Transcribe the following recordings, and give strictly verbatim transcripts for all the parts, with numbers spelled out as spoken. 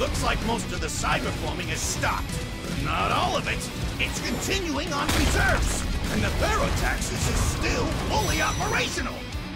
Looks like most of the cyberforming is stopped. But not all of it. It's continuing on reserves. And the Barotaxis is still fully operational.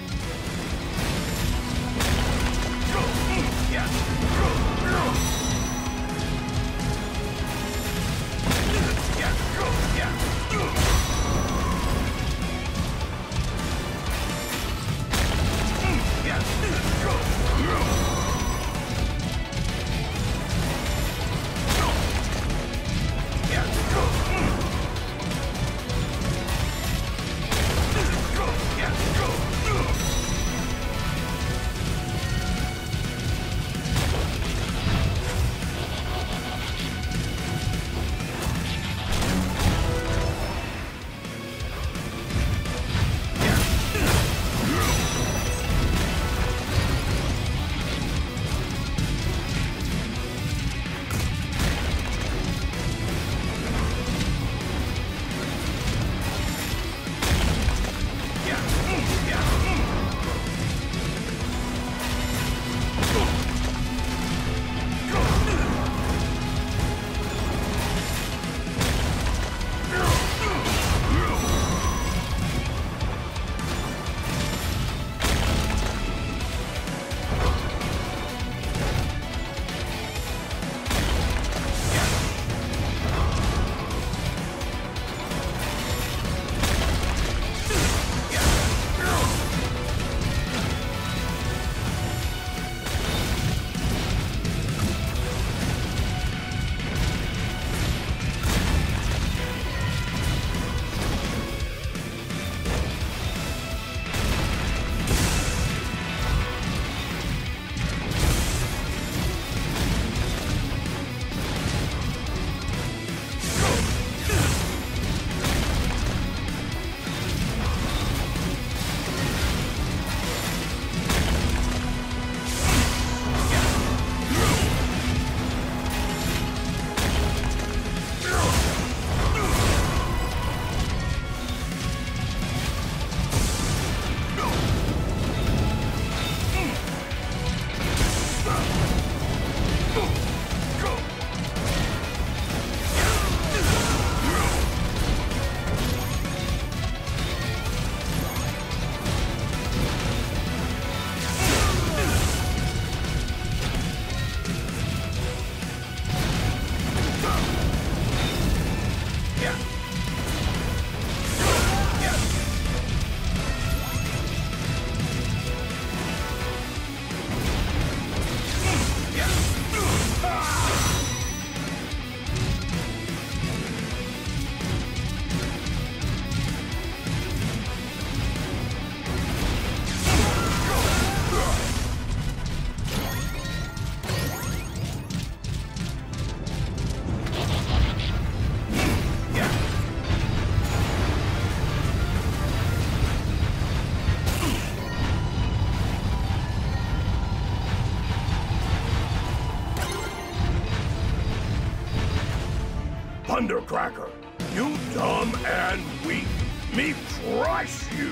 Thundercracker, you dumb and weak. Me crush you.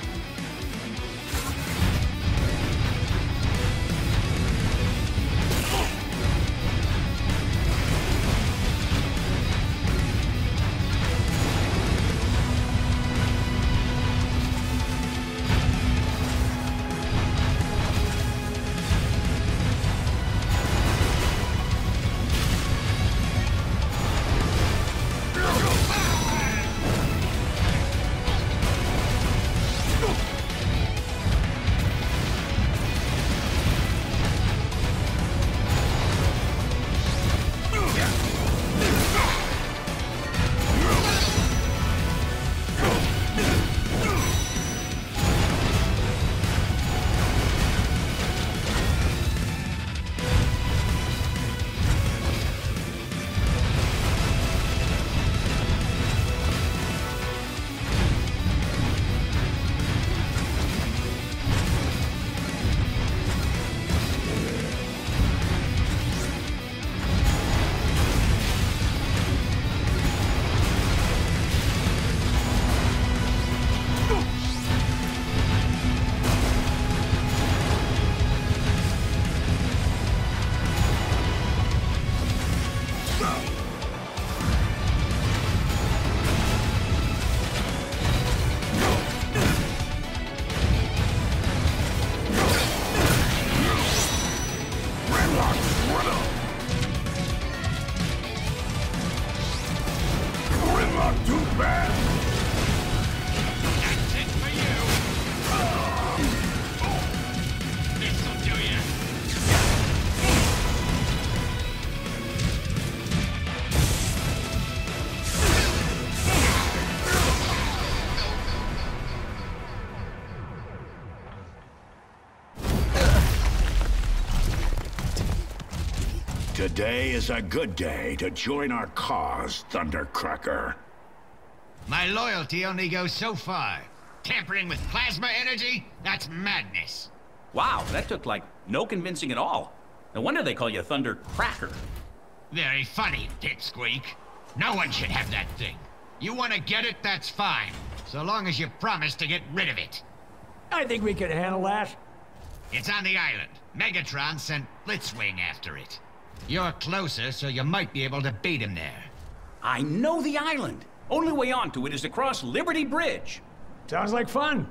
man! That's it for you! This'll do ya! Today is a good day to join our cause, Thundercracker. My loyalty only goes so far. Tampering with plasma energy? That's madness. Wow, that took, like, no convincing at all. No wonder they call you Thundercracker. Very funny, Pipsqueak. No one should have that thing. You want to get it, that's fine. So long as you promise to get rid of it. I think we can handle that. It's on the island. Megatron sent Blitzwing after it. You're closer, so you might be able to beat him there. I know the island. Only way onto it is across Liberty Bridge. Sounds like fun.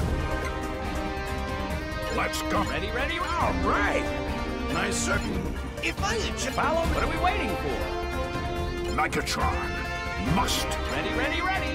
Let's go. Ready, ready, All right. Nice circle. If I had just... Follow me. What are we waiting for? Megatron must. Ready, ready, ready!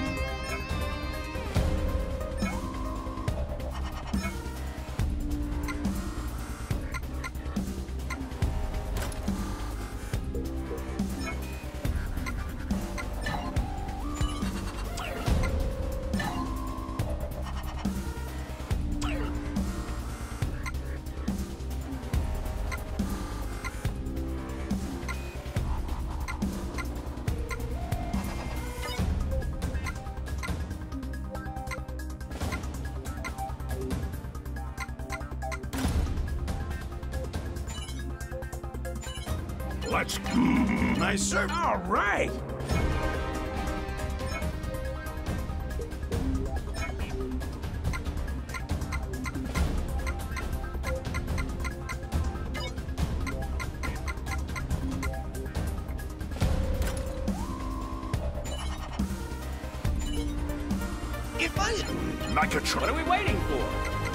Let's. Nice, sir. All right. If I had... Megatron. What are we waiting for?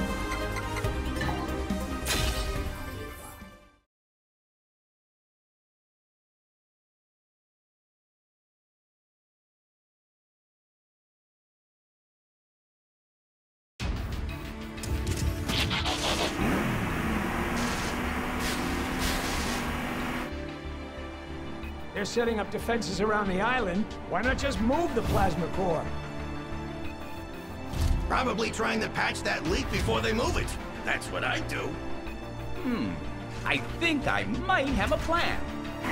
They're setting up defenses around the island. Why not just move the plasma core? Probably trying to patch that leak before they move it. That's what I'd do. Hmm. I think I might have a plan.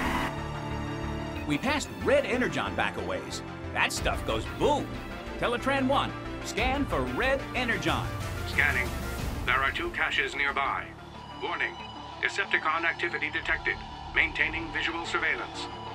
We passed Red Energon back a ways. That stuff goes boom. Teletran one, scan for Red Energon. Scanning. There are two caches nearby. Warning. Decepticon activity detected. Maintaining visual surveillance.